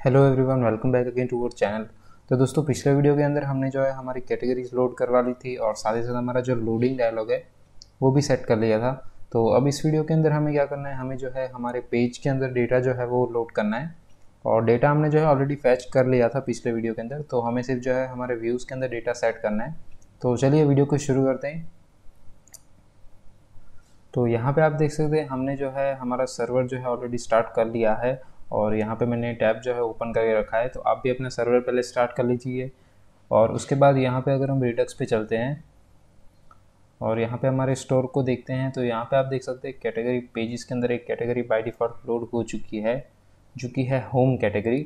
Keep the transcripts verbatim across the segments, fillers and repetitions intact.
Hello everyone, welcome back again to our channel. तो दोस्तों, पिछले वीडियो के अंदर हमने जो है हमारी कैटेगरीज लोड करवा ली थी और साथ ही साथ हमारा जो लोडिंग डायलॉग है वो भी सेट कर लिया था। तो अब इस वीडियो के अंदर हमें क्या करना है, हमें जो है हमारे पेज के अंदर डेटा जो है वो लोड करना है। और डेटा हमने जो है ऑलरेडी फैच कर लिया था पिछले वीडियो के अंदर, तो हमें सिर्फ जो है हमारे व्यूज़ के अंदर डेटा सेट करना है। तो चलिए वीडियो को शुरू करते हैं। तो यहाँ पे आप देख सकते हैं हमने जो है हमारा सर्वर जो है ऑलरेडी स्टार्ट कर लिया है और यहाँ पे मैंने टैब जो है ओपन करके रखा है। तो आप भी अपना सर्वर पहले स्टार्ट कर लीजिए और उसके बाद यहाँ पे अगर हम रिडक्स पे चलते हैं और यहाँ पे हमारे स्टोर को देखते हैं, तो यहाँ पे आप देख सकते हैं कैटेगरी पेजेस के अंदर एक कैटेगरी बाय डिफ़ॉल्ट लोड हो चुकी है जो कि है होम कैटेगरी।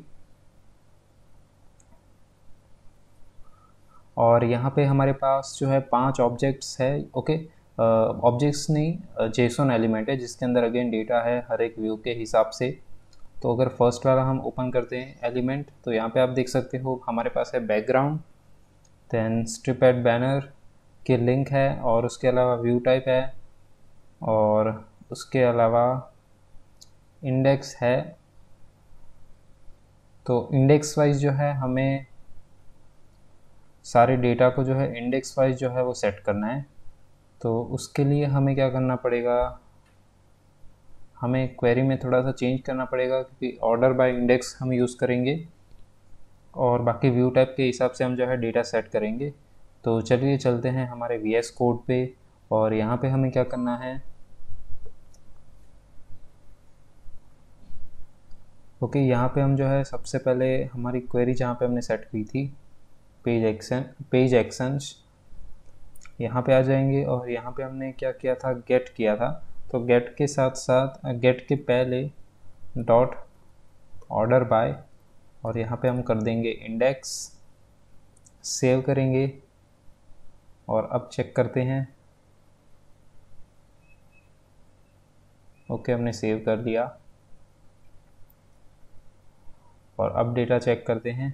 और यहाँ पे हमारे पास जो है पांच ऑब्जेक्ट्स है। ओके, ऑब्जेक्ट्स नहीं, जेसन एलिमेंट है जिसके अंदर अगेन डेटा है हर एक व्यू के हिसाब से। तो अगर फर्स्ट वाला हम ओपन करते हैं एलिमेंट, तो यहाँ पे आप देख सकते हो हमारे पास है background, then strip ad banner के लिंक है और उसके अलावा व्यू टाइप है और उसके अलावा इंडेक्स है। तो इंडेक्स वाइज जो है हमें सारे डेटा को जो है इंडेक्स वाइज जो है वो सेट करना है। तो उसके लिए हमें क्या करना पड़ेगा, हमें क्वेरी में थोड़ा सा चेंज करना पड़ेगा क्योंकि ऑर्डर बाय इंडेक्स हम यूज़ करेंगे और बाकी व्यू टाइप के हिसाब से हम जो है डेटा सेट करेंगे। तो चलिए चलते हैं हमारे वी एस कोड पे और यहाँ पे हमें क्या करना है। ओके, यहाँ पे हम जो है सबसे पहले हमारी क्वेरी जहाँ पे हमने सेट की थी पेज एक्शन पेज एक्शंस, यहाँ पे आ जाएंगे और यहाँ पे हमने क्या किया था, गेट किया था। तो गेट के साथ साथ गेट के पहले डॉट ऑर्डर बाय और यहाँ पे हम कर देंगे इंडेक्स, सेव करेंगे और अब चेक करते हैं। ओके, हमने सेव कर दिया और अब डेटा चेक करते हैं।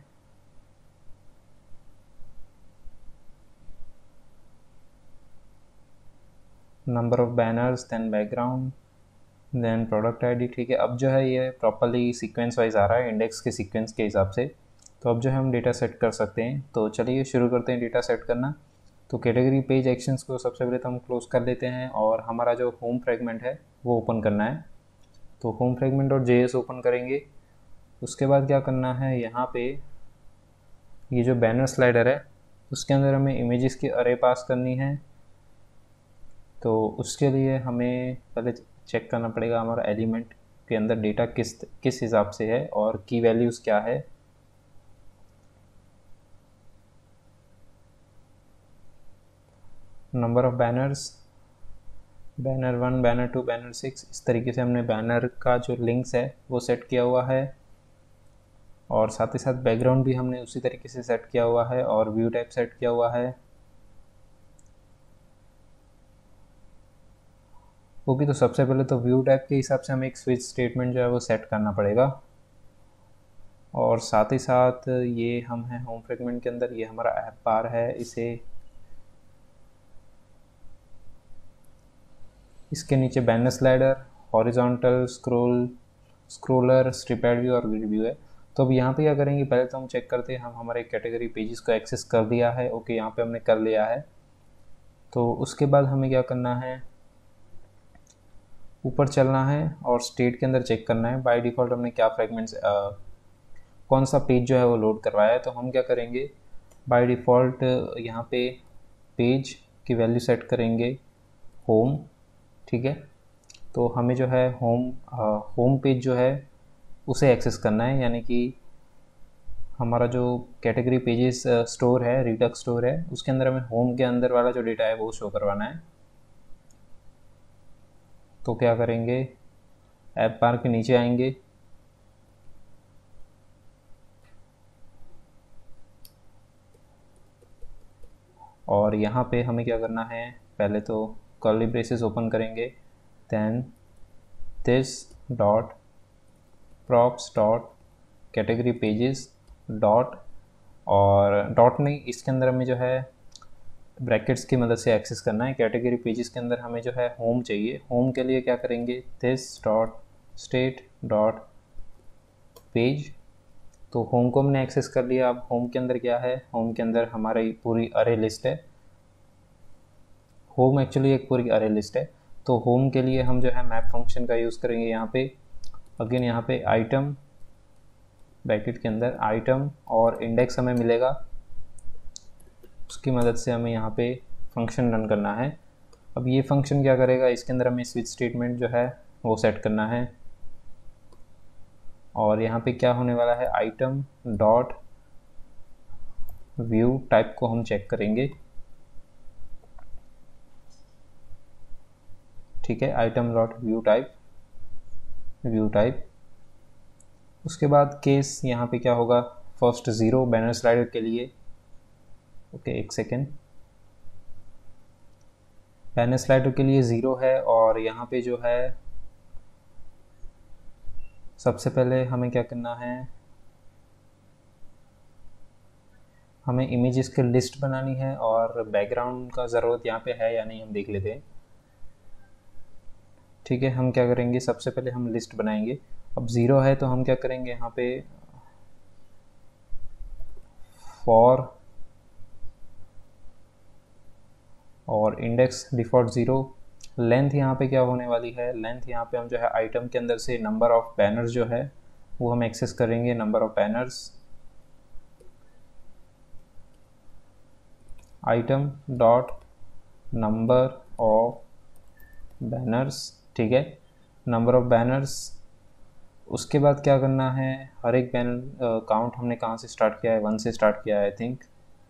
Number of banners, then background, then product ID. ठीक है, अब जो है ये प्रॉपरली सीक्वेंस वाइज आ रहा है इंडेक्स के सीक्वेंस के हिसाब से। तो अब जो है हम डेटा सेट कर सकते हैं। तो चलिए शुरू करते हैं डेटा सेट करना। तो कैटेगरी पेज एक्शंस को सबसे पहले तो हम क्लोज कर लेते हैं और हमारा जो होम फ्रेगमेंट है वो ओपन करना है। तो होम फ्रेगमेंट और जे एस ओपन करेंगे। उसके बाद क्या करना है, यहाँ पे ये जो बैनर स्लाइडर है उसके अंदर हमें इमेजेस की अरे पास करनी है। तो उसके लिए हमें पहले चेक करना पड़ेगा हमारा एलिमेंट के अंदर डेटा किस किस हिसाब से है और की वैल्यूज़ क्या है। Number of banners, banner one, banner two, banner six, इस तरीके से हमने बैनर का जो लिंक्स है वो सेट किया हुआ है और साथ ही साथ बैकग्राउंड भी हमने उसी तरीके से सेट किया हुआ है और व्यू टाइप सेट किया हुआ है। ओके, तो सबसे पहले तो व्यू टाइप के हिसाब से हमें एक स्विच स्टेटमेंट जो है वो सेट करना पड़ेगा और साथ ही साथ ये हम हैं होम फ्रेगमेंट के अंदर, ये हमारा ऐप बार है, इसे इसके नीचे banner slider, horizontal scroll scroller, strip ad view और ग्रिड व्यू है। तो अब यहाँ पे क्या करेंगे, पहले तो हम चेक करते हैं हम हमारे कैटेगरी पेजेस को एक्सेस कर दिया है। ओके, यहाँ पे हमने कर लिया है। तो उसके बाद हमें क्या करना है, ऊपर चलना है और स्टेट के अंदर चेक करना है बाय डिफ़ॉल्ट हमने क्या फ्रेगमेंट्स कौन सा पेज जो है वो लोड करवाया है। तो हम क्या करेंगे, बाय डिफ़ॉल्ट यहाँ पे पेज की वैल्यू सेट करेंगे होम। ठीक है, तो हमें जो है होम होम पेज जो है उसे एक्सेस करना है, यानी कि हमारा जो कैटेगरी पेजेस स्टोर है, रिडक्स स्टोर है, उसके अंदर हमें होम के अंदर वाला जो डेटा है वो शो करवाना है। तो क्या करेंगे, ऐप बार के नीचे आएंगे और यहाँ पे हमें क्या करना है, पहले तो कर्ली ब्रेसेस ओपन करेंगे, then this dot props dot category pages dot, और डॉट नहीं, इसके अंदर हमें जो है ब्रैकेट्स की मदद से एक्सेस करना है। कैटेगरी पेजेस के अंदर हमें जो है होम चाहिए। होम के लिए क्या करेंगे, this dot state dot page तो होम को हमने एक्सेस कर लिया। अब होम के अंदर क्या है, होम के अंदर हमारी पूरी अरे लिस्ट है। होम एक्चुअली एक पूरी अरे लिस्ट है। तो होम के लिए हम जो है मैप फंक्शन का यूज़ करेंगे। यहाँ पे अगेन यहाँ पे आइटम ब्रैकेट के अंदर आइटम और इंडेक्स हमें मिलेगा, उसकी मदद से हमें यहाँ पे फंक्शन रन करना है। अब ये फंक्शन क्या करेगा, इसके अंदर हमें स्विच स्टेटमेंट जो है वो सेट करना है। और यहाँ पे क्या होने वाला है, आइटम डॉट व्यू टाइप को हम चेक करेंगे। ठीक है, item dot view type view type उसके बाद केस यहाँ पे क्या होगा, फर्स्ट ज़ीरो बैनर स्लाइडर के लिए। ओके एक सेकेंड, बैनर स्लाइडर के लिए ज़ीरो है। और यहाँ पे जो है सबसे पहले हमें क्या करना है, हमें इमेजेस की लिस्ट बनानी है और बैकग्राउंड का ज़रूरत यहाँ पे है या नहीं हम देख लेते हैं। ठीक है, हम क्या करेंगे, सबसे पहले हम लिस्ट बनाएंगे। अब ज़ीरो है तो हम क्या करेंगे, यहाँ पे फॉर और इंडेक्स डिफ़ॉल्ट ज़ीरो। लेंथ यहाँ पे क्या होने वाली है, लेंथ यहाँ पे हम जो है आइटम के अंदर से नंबर ऑफ बैनर्स जो है वो हम एक्सेस करेंगे, number of banners item dot number of banners. ठीक है, नंबर ऑफ बैनर्स। उसके बाद क्या करना है, हर एक बैनर काउंट हमने कहाँ से स्टार्ट किया है, वन से स्टार्ट किया है I think,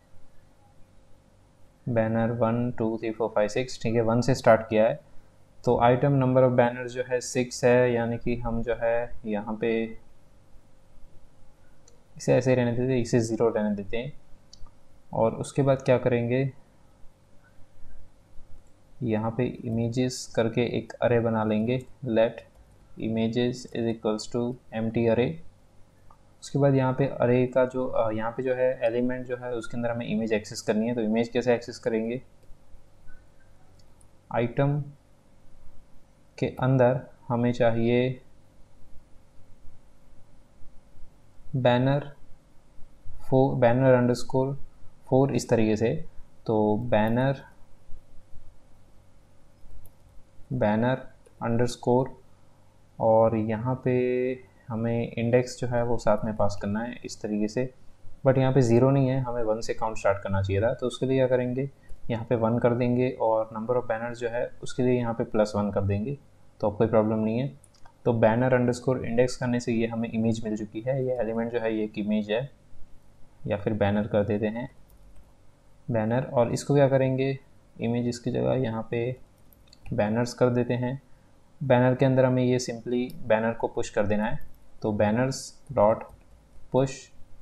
banner one two three four five six. ठीक है, वन से स्टार्ट किया है। तो आइटम नंबर ऑफ बैनर जो है सिक्स है, यानी कि हम जो है यहाँ पे इसे ऐसे रहने देते हैं, इसे ज़ीरो रहने देते हैं। और उसके बाद क्या करेंगे, यहाँ पे इमेजेस करके एक अरे बना लेंगे, let images is equals to empty array. उसके बाद यहाँ पे अरे का जो यहाँ पे जो है एलिमेंट जो है उसके अंदर हमें इमेज एक्सेस करनी है। तो इमेज कैसे एक्सेस करेंगे, आइटम के अंदर हमें चाहिए banner four, banner underscore four, इस तरीके से। तो बैनर बैनर अंडरस्कोर और यहाँ पे हमें इंडेक्स जो है वो साथ में पास करना है इस तरीके से। बट यहाँ पे ज़ीरो नहीं है, हमें वन से काउंट स्टार्ट करना चाहिए था। तो उसके लिए क्या करेंगे, यहाँ पे वन कर देंगे और नंबर ऑफ़ बैनर जो है उसके लिए यहाँ पे प्लस वन कर देंगे, तो अब कोई प्रॉब्लम नहीं है। तो बैनर अंडरस्कोर इंडेक्स करने से ये हमें इमेज मिल चुकी है। ये एलिमेंट जो है ये एक इमेज है, या फिर बैनर कर देते हैं बैनर। और इसको क्या करेंगे, इमेज इसकी जगह यहाँ पे बैनर्स कर देते हैं। बैनर के अंदर हमें ये सिंपली बैनर को पुश कर देना है। तो बैनर्स डॉट पुश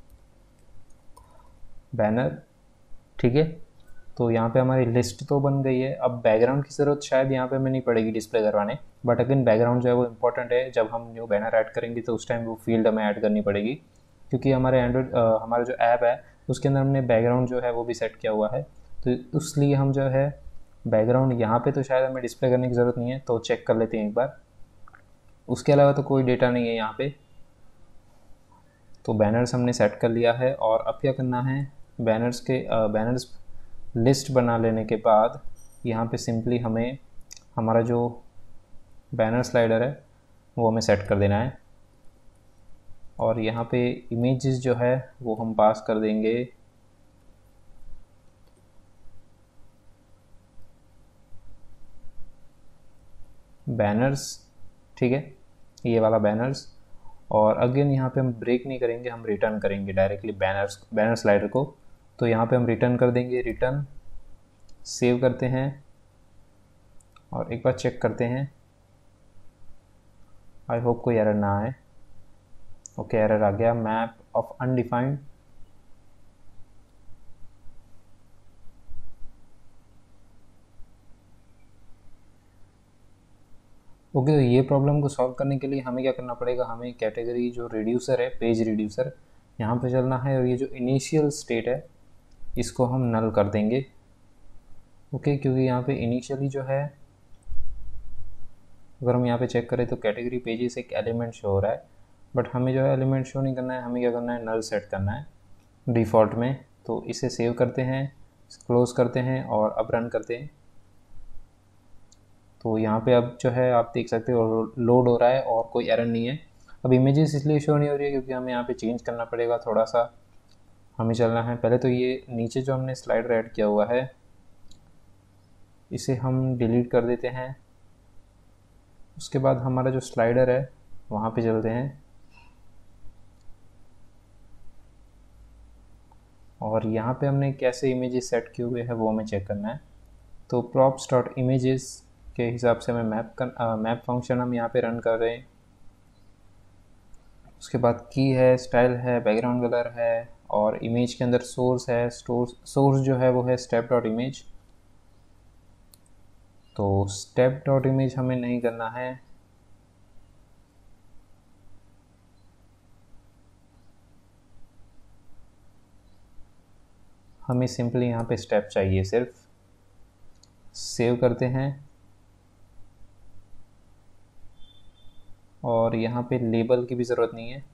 बैनर। ठीक है, तो यहाँ पे हमारी लिस्ट तो बन गई है। अब बैकग्राउंड की ज़रूरत शायद यहाँ पे हमें नहीं पड़ेगी डिस्प्ले करवाने, बट अगेन बैकग्राउंड जो है वो इम्पोर्टेंट है। जब हम न्यू बैनर ऐड करेंगे तो उस टाइम वो फील्ड हमें ऐड करनी पड़ेगी, क्योंकि हमारे एंड्रॉइड हमारा जो ऐप है उसके अंदर हमने बैकग्राउंड जो है वो भी सेट किया हुआ है। तो इसलिए हम जो है बैकग्राउंड यहाँ पे तो शायद हमें डिस्प्ले करने की ज़रूरत नहीं है, तो चेक कर लेते हैं एक बार। उसके अलावा तो कोई डेटा नहीं है यहाँ पे। तो बैनर्स हमने सेट कर लिया है। और अब क्या करना है, बैनर्स के बैनर्स लिस्ट बना लेने के बाद यहाँ पे सिंपली हमें हमारा जो बैनर स्लाइडर है वो हमें सेट कर देना है। और यहाँ पे इमेजेस जो है वो हम पास कर देंगे बैनर्स। ठीक है, ये वाला बैनर्स। और अगेन यहाँ पे हम ब्रेक नहीं करेंगे, हम रिटर्न करेंगे डायरेक्टली बैनर्स बैनर स्लाइडर को। तो यहाँ पे हम रिटर्न कर देंगे, रिटर्न सेव करते हैं और एक बार चेक करते हैं। आई होप कोई एरर ना आए। ओके, एरर आ गया, मैप ऑफ अनडिफाइंड। ओके, तो ये प्रॉब्लम को सॉल्व करने के लिए हमें क्या करना पड़ेगा, हमें कैटेगरी जो रिड्यूसर है, पेज रिड्यूसर, यहाँ पे चलना है। और ये जो इनिशियल स्टेट है इसको हम नल कर देंगे। ओके, क्योंकि यहाँ पे इनिशियली जो है अगर हम यहाँ पे चेक करें तो कैटेगरी पेजेस एक एलिमेंट शो हो रहा है, बट हमें जो है एलिमेंट शो नहीं करना है, हमें क्या करना है, नल सेट करना है डिफ़ॉल्ट में। तो इसे सेव करते हैं, क्लोज़ करते हैं और अब रन करते हैं। तो यहाँ पे अब जो है आप देख सकते हो लोड हो रहा है और कोई एरर नहीं है। अब इमेजेस इसलिए शो नहीं हो रही है क्योंकि हमें यहाँ पे चेंज करना पड़ेगा थोड़ा सा। हमें चलना है पहले तो ये नीचे जो हमने स्लाइडर ऐड किया हुआ है इसे हम डिलीट कर देते हैं। उसके बाद हमारा जो स्लाइडर है वहाँ पे चलते हैं और यहाँ पे हमने कैसे इमेजेस सेट किए हुए हैं वो हमें चेक करना है। तो प्रॉप्स डॉट इमेजेस के हिसाब से हमें मैप कर मैप फंक्शन हम यहाँ पे रन कर रहे हैं। उसके बाद की है, स्टाइल है, बैकग्राउंड कलर है और इमेज के अंदर सोर्स है। सोर्स सोर्स जो है वो है स्टेप डॉट इमेज। तो स्टेप डॉट इमेज हमें नहीं करना है, हमें सिंपली यहाँ पे स्टेप चाहिए सिर्फ। सेव करते हैं और यहाँ पे लेबल की भी ज़रूरत नहीं है।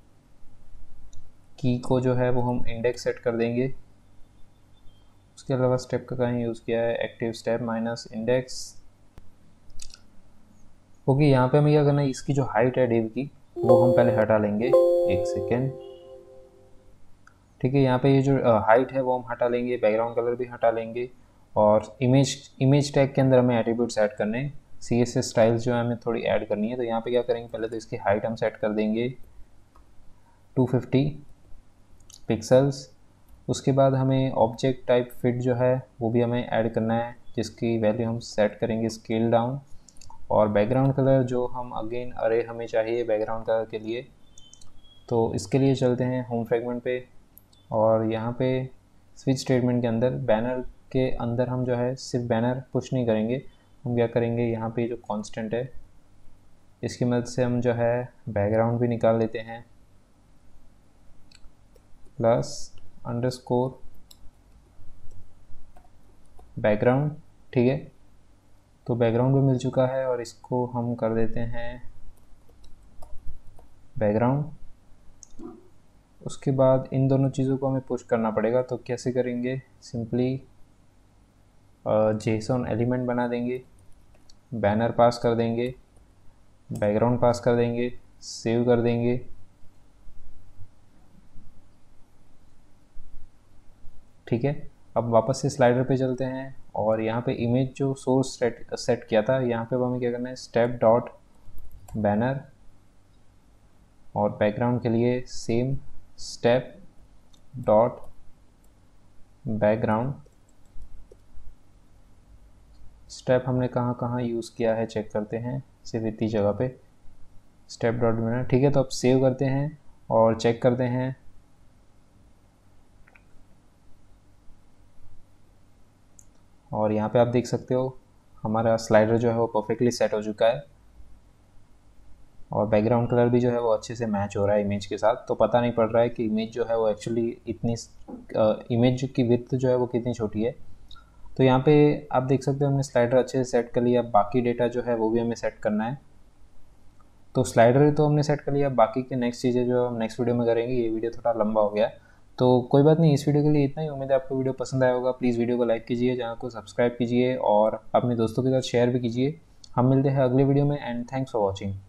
की को जो है वो हम इंडेक्स सेट कर देंगे। उसके अलावा स्टेप का कहीं यूज़ किया है, active step minus index. Okay, यहाँ पे हमें क्या करना है, इसकी जो हाइट है डिव की वो हम पहले हटा लेंगे। एक सेकेंड, ठीक है। यहाँ पे ये जो हाइट है वो हम हटा लेंगे, बैकग्राउंड कलर भी हटा लेंगे और इमेज इमेज टैग के अंदर हमें एट्रीब्यूट्स ऐड करने हैं। सी एस एस स्टाइल्स जो है हमें थोड़ी ऐड करनी है। तो यहाँ पे क्या करेंगे, पहले तो इसकी हाइट हम सेट कर देंगे टू फिफ्टी पिक्सल्स। उसके बाद हमें ऑब्जेक्ट टाइप फिट जो है वो भी हमें ऐड करना है, जिसकी वैल्यू हम सेट करेंगे स्केल डाउन। और बैकग्राउंड कलर जो हम अगेन अरे हमें चाहिए बैकग्राउंड कलर के लिए, तो इसके लिए चलते हैं होम फ्रेगमेंट पे और यहाँ पे स्विच स्टेटमेंट के अंदर बैनर के अंदर हम जो है सिर्फ बैनर पुश नहीं करेंगे, हम क्या करेंगे, यहाँ पे जो कांस्टेंट है इसकी मदद से हम जो है बैकग्राउंड भी निकाल लेते हैं, प्लस अंडरस्कोर बैकग्राउंड। ठीक है, तो बैकग्राउंड भी मिल चुका है और इसको हम कर देते हैं बैकग्राउंड। उसके बाद इन दोनों चीज़ों को हमें पुश करना पड़ेगा। तो कैसे करेंगे, सिंपली जेसन एलिमेंट बना देंगे, बैनर पास कर देंगे, बैकग्राउंड पास कर देंगे, सेव कर देंगे। ठीक है, अब वापस से स्लाइडर पे चलते हैं और यहाँ पे इमेज जो सोर्स सेट सेट किया था यहाँ पे हमें क्या करना है, स्टेप डॉट बैनर और बैकग्राउंड के लिए same step dot background. Step हमने कहाँ कहाँ यूज़ किया है चेक करते हैं, सिर्फ इतनी जगह पे स्टेप डॉट बैनर। ठीक है, तो अब सेव करते हैं और चेक करते हैं। और यहाँ पे आप देख सकते हो हमारा स्लाइडर जो है वो परफेक्टली सेट हो चुका है और बैकग्राउंड कलर भी जो है वो अच्छे से मैच हो रहा है इमेज के साथ। तो पता नहीं पड़ रहा है कि इमेज जो है वो एक्चुअली इतनी इमेज की विड्थ जो है वो कितनी छोटी है। तो यहाँ पे आप देख सकते हो हमने स्लाइडर अच्छे से सेट कर लिया। बाकी डेटा जो है वो भी हमें सेट करना है। तो स्लाइडर तो हमने सेट कर लिया, बाकी के नेक्स्ट चीज़ें जो हम नेक्स्ट वीडियो में करेंगे। ये वीडियो थोड़ा लंबा हो गया, तो कोई बात नहीं, इस वीडियो के लिए इतना ही। उम्मीद है आपको वीडियो पसंद आया होगा। प्लीज़ वीडियो को लाइक कीजिए, चैनल को सब्सक्राइब कीजिए और अपने दोस्तों के साथ शेयर भी कीजिए। हम मिलते हैं अगले वीडियो में एंड थैंक्स फॉर वॉचिंग।